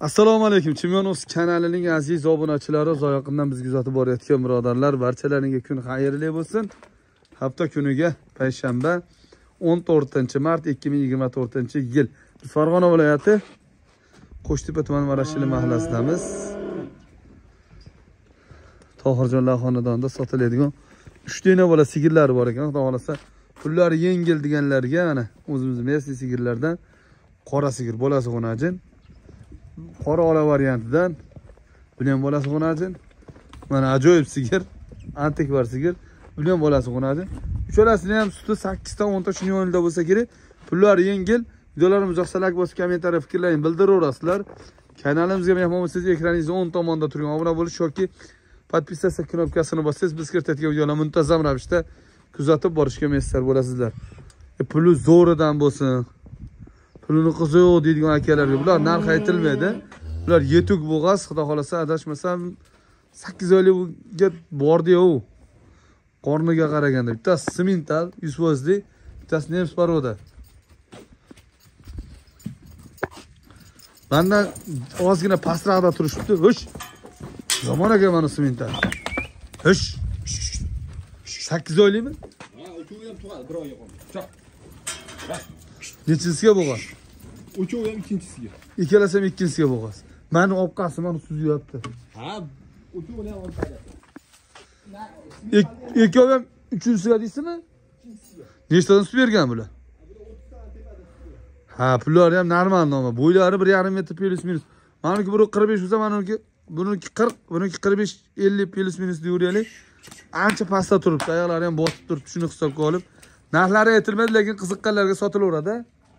Assalomu alaykum. Chimyonos kanalining aziz obunachilari, uzoq-yaqindan bizga kuzatib borayotgan birodarlar, barchalaringga kun xayrli bo'lsin. Hafta kuniga payshanba 14-mart 2024-yil. Biz Farg'ona viloyati Qo'shtepa tumani Marashili mahallasidamiz. Tohirjonlar xonadonida sotiladigan 3 dona bola sigirlar bor ekan. Xudo xolasa, pullari yengil deganlarga mana o'zimizning mesli sigirlardan qora sigir bolasi qo'najin. Qora ola variantidan buni ham bolasi qo'najin. Mana ajoyib sigir, antik var sigir. Buni ham bolasi qo'najin. Uchalasini ham suti 8 ta 10 ta shunday o'yinda bo'lsa kerak. Pullari yengil. Videolarimiz yoqsalak bosib kommentariya fikrlaringizni bildiraverasizlar. Kanalimizga mehmon bo'lsangiz ekraningizni o'ng tomonda turgan obuna bo'lish yoki podpisatsiya knopkasini bossangiz biz kiritadigan videolar muntazam ravishda kuzatib borishga muyassar bo'lasizlar. Puli zo'ridan bo'lsin. Pulini qizi yo'q deydigan akalarga bular narx aytilmaydi. Bular yetuk bo'g'az, xudo xolasa adashmasam 8 oylikga bordi-yu. Qorniga qaraganda bittasi simental 100%, bittasi nems paroda. Bandan ozgina pastroqda turishibdi. Ho'sh. Zamon aka mana simental. Ho'sh. 8 oylikmi? Ha, uchovi ham tug'adi, bir oyga qoldi. Nechisiga bo'g'az? Uchovi ham ikkinchisiga. Ikkalasi ham ikkinchisiga bo'g'az. Mani obqasi mana suzyapti. Ha, uchovi ham oladi. Ikkovi ham uchinchisiga deysizmi? Nechtadan sut bergan bular? Ha, pullari ham normal noma. Bo'ylari 1,5 metr plus minus. Meniki 45 bo'lsa, buniki 40, buniki 45 50 plus minus deyuraylik. Ancha pastda turibdi, oyoqlari ham bosib turibdi, shuni hisobga olib. Narxlari aytilmaydi, lekin qiziqqanlarga sotilaveradi.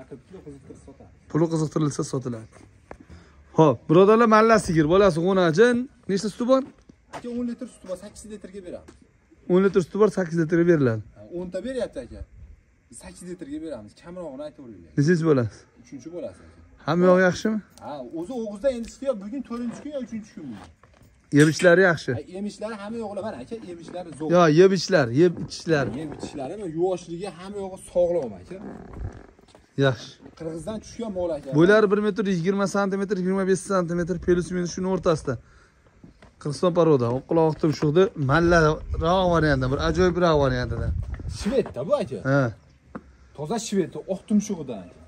Puli qiziqtirilsa sotiladi. Xo'p, birodarlar, malla sigir bolasi qo'najin. Nechta suti bor? Aka 10 litr suti bor, 8 litrga beramiz. 10 litr suti bor, 8 litrga beriladi. 10 ta beryapti aka. Biz 8 litrga beramiz. Kamrog'ini aytaveraylik. Nechinchi bo'lasiz? 3-bo'lasiz. Hamma yo'q yaxshimi? Ha, o'zi O'g'izda endi ishga bugun 4-kun yo 3-kun bu. Yemishlari yaxshi. Yemishlari hamma yo'g'li mana aka, yemishlari zo'r. Yo, yeb ichishlari. Yeb ichishlari, yuvoshligi hamma yo'g'i sog'lom aka. Yaxshi. Qirg'izdan tushgan mol aka. Bo'ylari 1 metr 20 sm, 25 sm plus minus shuni o'rtasida. Qirg'iziston paroda, quloq tumshuqdi, mallaroq variantda, bir ajoyibroq variantida. Shvedda bu aka. Ha. Toza shved, oq tumshug'idan aka.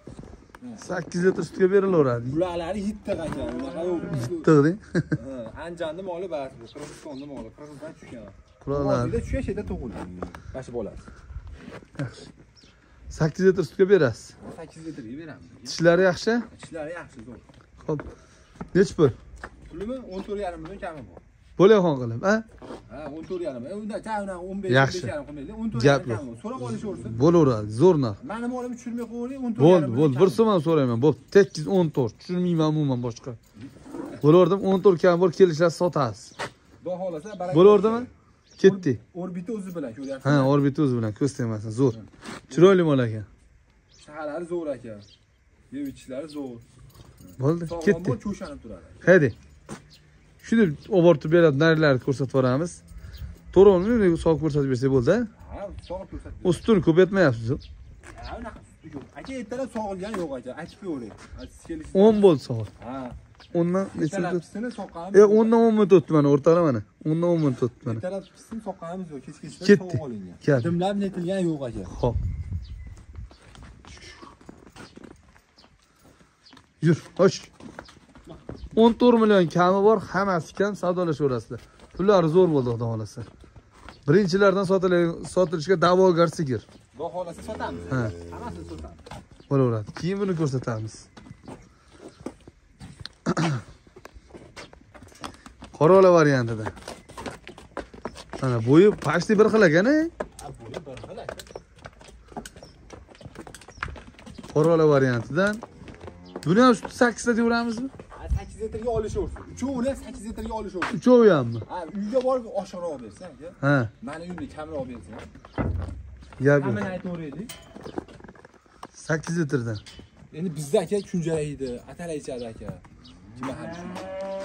8 litr sutga berilaveradi. Bularlari yittiq aka. Unaqa yo'q. Yittiqding. Ha, Anjanning moli bas bu, Qirg'izistonning moli, Qirg'izdan tushgan. Qurollar. Bizda tushgan yerda tug'ilgan. Bashi bolasi. Yaxshi. 8 litr sutga berasiz. 8 litrga beramiz. Tishlari yaxshi? Tishlari yaxshi, zo'r. Xo'p. Nech pul? Pulimi 14,5 million kami bor. Bo'layxon qilib, ha? Ha, 14,5. Unda ta'una 15 Yaxshi. 15,5 qilmaydi. 14,5 Gap yo'q. kami. So'rab olishaversin. Bo'laveradi, zo'r narx. Meni molimni tushirmay qo'ying, 14,5. Bo'ldi, bir so'm ham so'rayman. Bo'p, 814. Tushirmayman umuman boshqa. Bo'lardim, 14 kam bor, kelishlar sotasiz. Xudo xolasa baraka. Bo'lardimi? Ketdi. Orbita o'zi bilan ko'ryapsiz. Ha, orbita o'zi bilan ko'z tegmasin, zo'r. Chiroyli mol ekan. Shaharlari zo'r aka. Yev ichishlari zo'r. Bo'ldi, ketdi. Sog'lom cho'shanib turadi. Haydi. Shuni obortib beradi, narilarni ko'rsatib boramiz. To'g'rimi? Sog' ko'rsatib bersa bo'ldi. Ha, sog' ko'rsatib. O'sitini ko'paytmayapsiz. Ha, unaqa yo'q. Aka ertalab sog'ilgan yo'q aka. Aytib ko'ring. Siz kelishsiz. 10 bo'ldi soat. Ha. 10dan necha minut? Ertalabsini soqqanimiz. 10dan 10 minut o'tdi mana, o'rtala mana. 10dan 10 minut o'tdi mana. Ertalabsini soqqanimiz yo'q. Kechgacha Ketdi. sovuq olingan. Keldi. Dimlab netilgan yo'q aka. Xo'p. Yur, hoş. 14 million kami bor, hammasi kam savdolashaverasizlar. Pullari zo'r bo'ldi, xudo xolasa. Birinchilardan sotilishga da'vogar sigir. Xudo xolasa sotamiz. Ha. Hammasini sotamiz. Bo'laveradi. Keyin buni ko'rsatamiz. Qorola variantida. Mana bo'yi pashti bir xil ekan-a? Ha, bo'yi bir xil aka. Qorola variantidan. Buni ham 8 ta deymizmi? 8 litrga olishaversin. Uchovini 8 litrga olishaversin. Uchovi hammi? Ha, uyga borib oshiqroq bersan aka. Ha. Meni uyimda kamroq bersan. Gap yo'q. Hammani aytaveraylik. 8 litrdan. Endi bizda aka kunjaraydi, atalay ichadi aka. Kim ham shunday.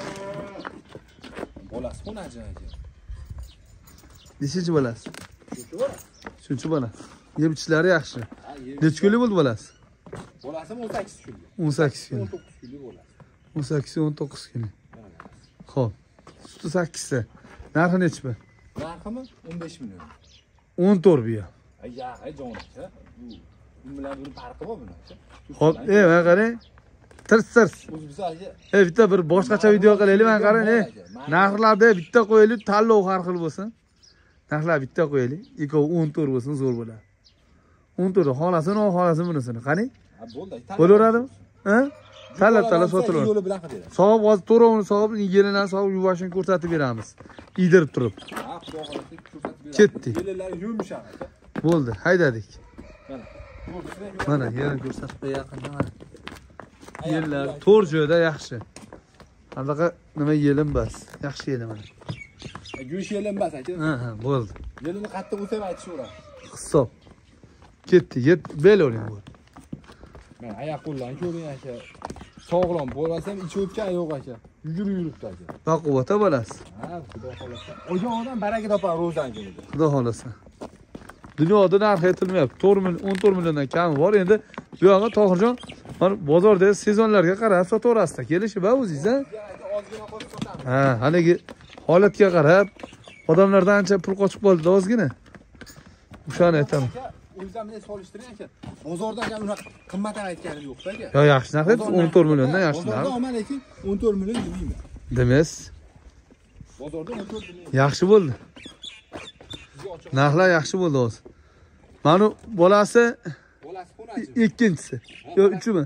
Bolasi xonajin aka. Nechinchi bo'lasiz? Shuncha bola. Shuncha bola. Yeb ichishlari yaxshi. Necha kunlik bo'ldi bolasi? Bolasi 18 kunlik. 18 kunlik. 19 kunlik bolasi. 18-19 kilo. Xo'p. Suti 8 ta. Narxi nechi bu? Narximi 15 million. 14 bu ya. Ay jon-aka. Bu bilan bir farqi bor buni. Xo'p, mana qarang. Tirs. O'zi bizga Bitta bir boshqacha video qilaylik. Mana qarang, narxlarda bitta qo'yaylik, tanlov har xil bo'lsin. Narxlar bitta qo'yaylik. Ikkovi 14 bo'lsin, zo'r bo'ladi. 14 xolasini, xolasini bunisini. Qarang. bo'ldi. Bo'laveradimi? Ha? Talab sotilaveradi. Yo'li bilan qiladi. Sog'ib, hozir to'rovini sog'ib, yelidan sog'ib yuvashini ko'rsatib beramiz. Idirib turib. Ha, xudo xolasa ko'rsatib beradi. Ketdik. Yellar yumshaq. Bo'ldi, haydadik. Mana. Mana yerni ko'rsatib yaqinda mana. Yerlar to'rt joyda yaxshi. Anaqa nima yelim bas. Yaxshi yelim mana. Go'sh yelim bas aka. Ha, bo'ldi. Yelini qattiq o'sam aytishaveradi. Hisob. Ketdi, bel oling bu. Men oyoq qo'llarni ko'ring aka. Sog'lom bo'lmasam ichi o'tgan yo'q aka. Yuribdi aka. Baquvvata bo'lasiz. Ha, xudo xolasa. O'sha odam baraka topar ro'zdan kunida. Xudo xolasa. Dunyoda narx aytilmayapti. 14 milliondan kam bor. Endi bu yoqqa Tohirjon, mana bozorda sezonlarga qarab sotaverasizlar. Kelishib o'zingiz, ha? Ozgina qo'yib sotamiz. Ha, haligi holatga qarab odamlardan ancha pul qochib qoldi ozgina. O'shani aytaman. O'zim bilan solishtiring aka. Bozorda ham unaqa qimmat aytganim yo'q aka. Yo, yaxshi narx aytasiz, 14 milliondan yaxshi narx. Bozorda olman lekin 14 million demayman. Demas, Bozorda 14 million. yaxshi bo'ldi. Narxlar yaxshi bo'ldi hozir. Mana bolasi Qo'nachi. ikkinchisi. Yo, uchimi?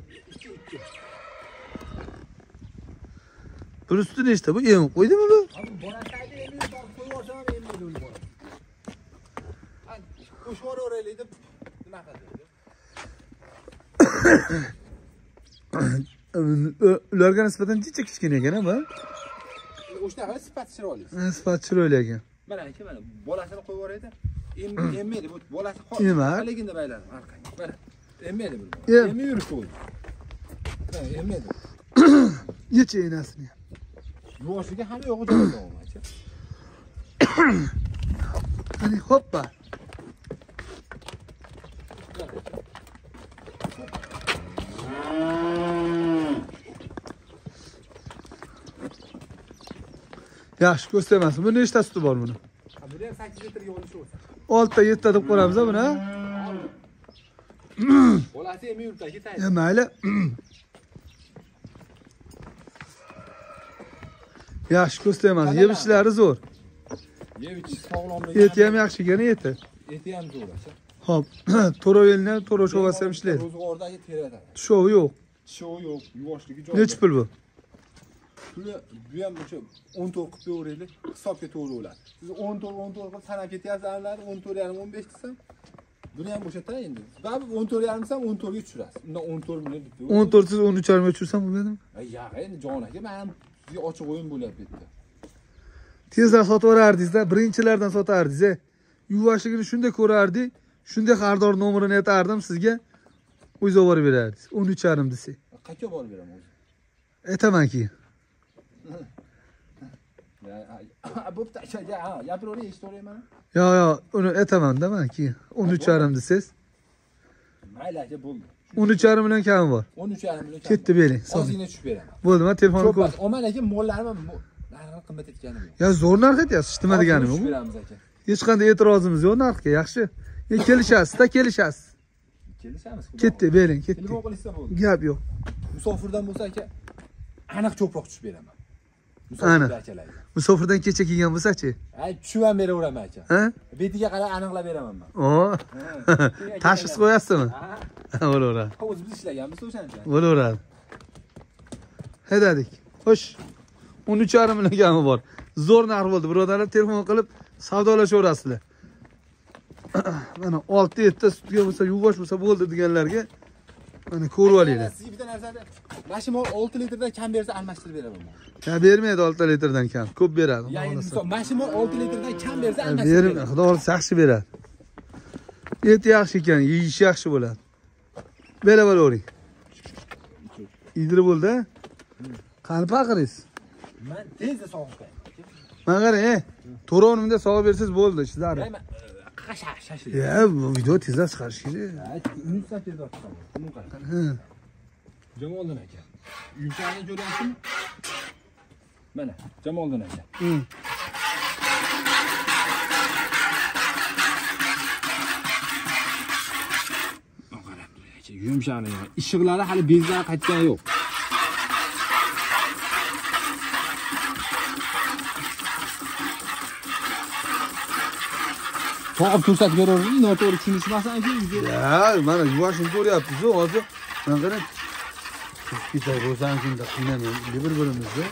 Bunisi nechta? Bu em qo'ydimi bu? Bolasi endi qo'yib olsam ham emaydi uni bola. Qo'shvoraylik deb nima qildi? Ularga nisbatan jicha kichkina ekan, bu. O'shanaqa sifat chiroyli. Sifat chiroyli ekan. Mana aka, mana bolasini qo'yib yuboraydi. Emmaydi bu bolasi haligini baylanib orqaga. Mana emmaydi bu. Emib yuribdi u. Mana emmaydi. Yecha enasini. Yuvoshiga ham yo'q joyda aka. Qani hoppa. Yaxshi ko'rsatmasin. Bu nechta suti bor buni? Buni ham 8 litrga olishi bo'lsa. 6 ta 7 ta deb qo'yamiz buni, ha? Bolasi emib yuribdi aka. Ya mayli. Yaxshi ko'rsatmasin. Yemishlari zo'r. Yevichi sog'lomligi. Eti ham yaxshi ekan, eti. Eti ham zo'r aka. Hop, to'rovelni to'ro shovasi ham ishlaydi. Ro'zg'ordagi terada. Shovi yo'q. Shovi yo'q, yuvoshligi joyida. Nechi pul bu? Puli bu ham o'sha 14 qilib beraylik, hisobga to'g'ri bo'ladi. Siz 14 qilib sanab ketyapsiz, 14,5 15 desam, buni ham o'sha ta endi. Baribir 14,5 desam 14 ga tushirasiz. Undan 14 million deb. 14 siz 13,5 ga tushirsam bo'lmadimi? Yo'q, endi jon aka, men ham sizga ochiq o'yin bo'lyapti bu yerda. Tezlar sotib yuborardingiz-da, birinchilardan sotardingiz. Yuvashligini shunday ko'rardik, shunday xaridor nomerini aytardim sizga. O'zingiz olib borib berardingiz. 13,5 desak. Qayerga borib beraman o'zi? Aytaman keyin. Bo'pti aka, gapiravering, eshitaverayman. Yo'q, uni aytaman-da men keyin. 13,5 desangiz. Mayli aka, bo'ldi. 13,5 million kami bor. 13,5 million. Ketdi bering. Ozgina tushib beraman. Bo'ldi, men telefonni ko'r. Oman aka, mollarim narxini qimmat etganim yo'q. Ya zo'r narx aytyapsiz, nima deganim bu? Beramiz aka. Hech qanday e'tirozimiz yo'q narxga, yaxshi. Kelishasiz-da, kelishasiz. Kelishamiz. Ketdi, bering, ketdi. Telefon qilishsa bo'ldi. Gap yo'q. Musofirdan bo'lsa aka, aniq ko'proq tushib beraman. Ana. akalarga. Musofirdan kecha kelgan bo'lsa-chi? Ay, tushib ham beraveraman aka. Ha? Betiga qarab aniqlab beraman men. O. Tashxis qo'yasizmi? Ha. Bo'laveradi. O'zimiz ishlaganmiz o'shancha. Bo'laveradi. Haydadik. Xo'sh. 13,5 million kami bor. Zo'r narx bo'ldi. Birodarlar, telefon qilib savdolashaverasizlar. Mana 6-7 ta sutga bo'lsa, yuvosh bo'lsa bo'ldi deganlarga mana ko'rib olinglar. Sizga bitta narsani, mashina 6 litrdan kam bersa almashtirib beraman. Ya bermaydi 6 litrdan kam. Ko'p beradi. Ya'ni mashina 6 litrdan kam bersa almashtirib Berim, beraman. xudo xolasa yaxshi beradi. Eti yaxshi ekan, yeyish yaxshi bo'ladi. Bera bo'lavering. Idri bo'ldi. Qani paqiringiz? Men tezda sog'ishdim. Mana qarang, to'rovimda sog'ib bersangiz bo'ldi, sizlar. Shashil. Ya, bu video tezroq chiqarish kerak. Unutsa tezroq chiqadi. Buni qara. Ha. Jamoldan aka. yumshog'ini ko'ryapsizmi? Mana, Jamoliddin aka. Qarab turing, yumshog'ini. Ishiqlari hali bezlari qaytgani yo'q. To'g'ri ko'rsatib beraverdim, noto'g'ri tushunishmasin aka. Ya, mana yuvashini ko'ryapsiz-ku, hozir. Men qarang. Ketay ro'zani shunda qiynamay, bir-birimizni.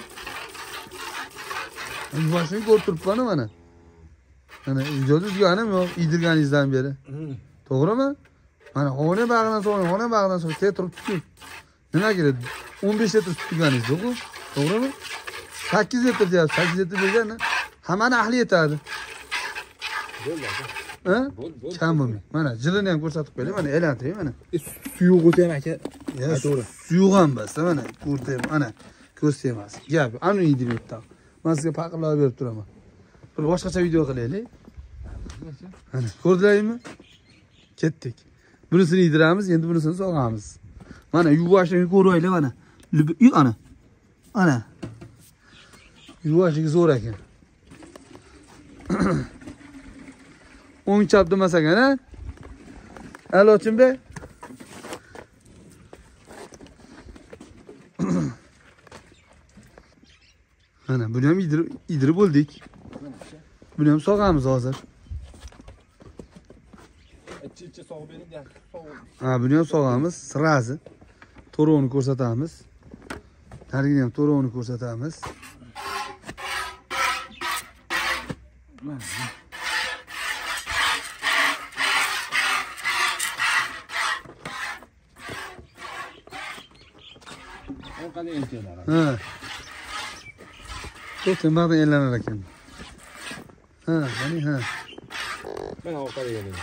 Yuvashini ko'rib turibman mana. Mana videoda uzganim yo'q, idirganingizdan beri. To'g'rimi? Mana xona bag'idan so'ng tez turib tutib. Nima kerak? 15 litr tutganingiz-ku, to'g'rimi? 8 litr deyapsiz, 8 litr berganda hammani ahli yetadi. Bo'ldi. Ha? Kam bo'lmay. Mana jilini ham ko'rsatib qo'ying, mana aylantiring mana. Suyuq o'tayam aka. To'g'ri. Suyuq ham bas, mana ko'rtayim, mana ko'rsa emas. Gap, ani yedirib yetdim. Men sizga paqirlab berib turaman. Bir boshqacha video qilaylik. Mana ko'rdingizmi? Ketdik. Bunisini yediramiz, endi bunisini sog'amiz. Mana yuvashini ko'raylik mana. Ana. Ana. Yuvashiga zo'r ekan. O'ng chap demasagan, ha? Alochimbe. Mana buni ham idirib bo'ldik. Buni ham sog'amiz hozir. Ichi sog'ib bering, sog'ib. Ha, buni ham sog'amiz, sirazi. To'rovni ko'rsatamiz. Narigini ham to'rovni ko'rsatamiz. Qanday ekanlar? Ha. To'xtang, ba'dan e'lanar ekan. Ha, qani ha. Mana orqada ekan.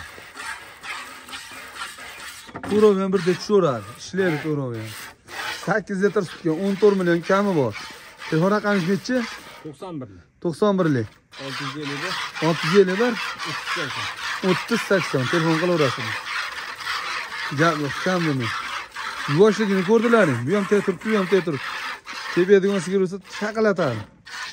To'rov ham birdek tushaveradi. Ishlaydi to'rov ham. 8 litr sutga 14 million kami bor. Telefon raqamingiz nechi? 91. 91lik. 650. 651 30 3080 telefon qilaverasizlar. Gap yo'q, kam bo'lmay. Yuvashligini ko'rdilaring. Bu ham tez turibdi, bu ham tez turibdi. Tepadigan sigir bo'lsa chaqalatadi.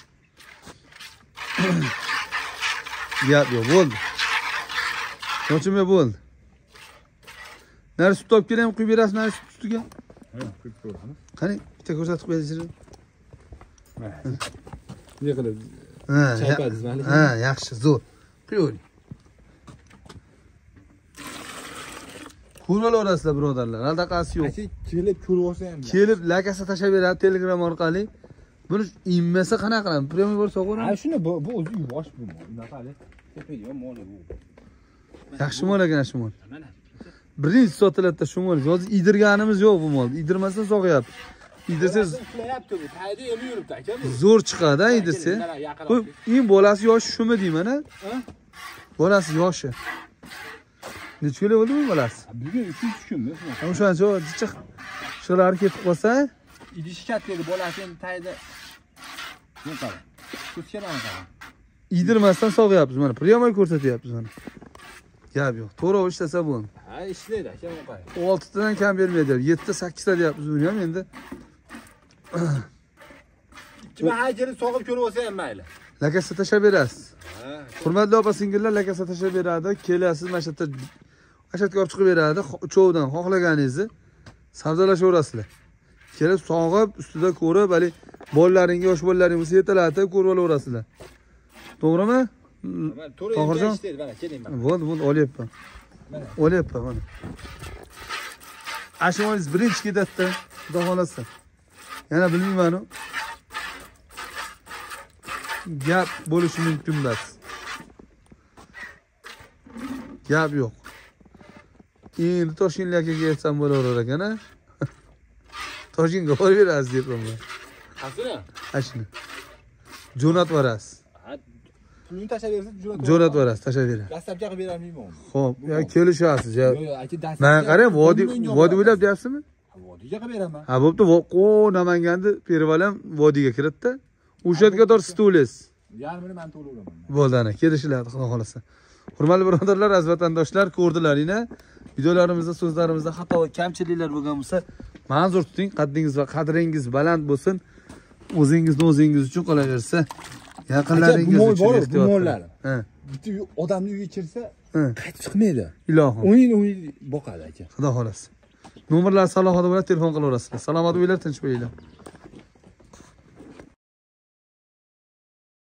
Gap yo'q, bo'ldi. Sochimga bo'ldi. Nari sut olib kelaymi, quyib berasiz nari sut ustiga? Ha, quyib ko'ramiz. Qani, bitta ko'rsatib qo'yasizlar. Ne qilib? Ha, chaypadingiz mana. Ha, yaxshi, zo'r. Quying. Ko'raverasizlar birodarlar, aldaqasi yo'q. Aka kelib ko'rib olsa ham. Kelib lakasa tashlab beradi Telegram orqali. Buni immasa qanaqa qilamiz? Premyo bo'lsa qo'yamiz. Ha, shuni bu o'zi yuvosh bu mol. Unaqa hali tepadigan mol bu. Yaxshi mol ekan shu mol. Mana. Birinchi sotiladida shu mol. Hozir idirganimiz yo'q bu molni. Idirmasdan sog'yapti. Idirsiz uxlayapti bu. Tayda emi yuribdi aka bu. zo'r chiqadi, idirsa. Qo'y, eng bolasi yoshi shumi deyman, ha? Bolasi yoshi. Necha kunlik bo'ldi bu bolasi? Bugun 3 kunmi? O'shancha jichiq shular ketib qolsa, idishi katta edi, bolasi endi tayda. Ne qara? Ko'chkadan qara. idirmasdan sog'yapmiz mana. Premyo ko'rsatyapmiz mana. Gap yo'q. To'g'ri ishlasa bo'ldi. Ha, ishlaydi aka, bu qara. 6 tadan kam bermaydi. 7 ta 8 ta deyapmiz buni ham endi. Kim hajini sog'ib ko'rib olsa ham mayli. Lakasa tashlab berasiz. Ha. Hurmatli opa-singillar, lakasa tashlab beradi. Kelasiz, mana shu yerda ashatga olib chiqib beradi. Uchovdan xohlaganingizni savdolashaverasizlar. Kelib sog'ib, ustida ko'rib, hali bolalaringa, yosh bolalaring bo'lsa yetalatib ko'rib olaverasizlar. To'g'rimi? Mana to'g'ri ishlaydi, mana keling mana. Bo'ldi, olyapman. Mana. Olyapman mana. Ashimoningiz birinchi ketadi, xudo xolasa. Yana bilmayman-ku. Gap bo'lishi mumkin emas. Gap yo'q. Endi Toshkentlarga kelsam bo'laverar ekan-a. Toshkentga borib berasiz deyapman men. Qasini? Ashini. Jo'natib berasiz. Ha, pulni tashlab berasiz, Jo'natib berasiz, tashlab berasiz. dastlabki qilib berolmayman. Xo'p, ya kelishasiz ya. Yo'q, aka dastlab. Men qarang, vodiy o'ylab deyapsizmi? Vodiyga qilib beraman. Ha, bo'pti, Namanganni Pervalam vodiyga kiritdi. O'sha yerga tor stulesiz. Yarmini men to'layman. Bo'ldi ana, kelishiladi, xudo xolasa. Hurmatli birodarlar, aziz vatandoshlar, ko'rdilaringlar. Videolarimizda, so'zlarimizda xato va kamchiliklar bo'lgan bo'lsa, ma'zur tuting. Qaddingiz va qadringiz baland bo'lsin. O'zingizni o'zingiz uchun qolaversa, yaqinlaringiz uchun ehtiyot qiling. Ha. Bitta odamni uyiga kirsa, Ha. qaytib chiqmaydi. Ilohim. 10 yil boqadi aka. Xudo xolasi. Nomerlar salohiyati bilan telefon qilaverasizlar. Salomat bo'linglar, tinch bo'linglar.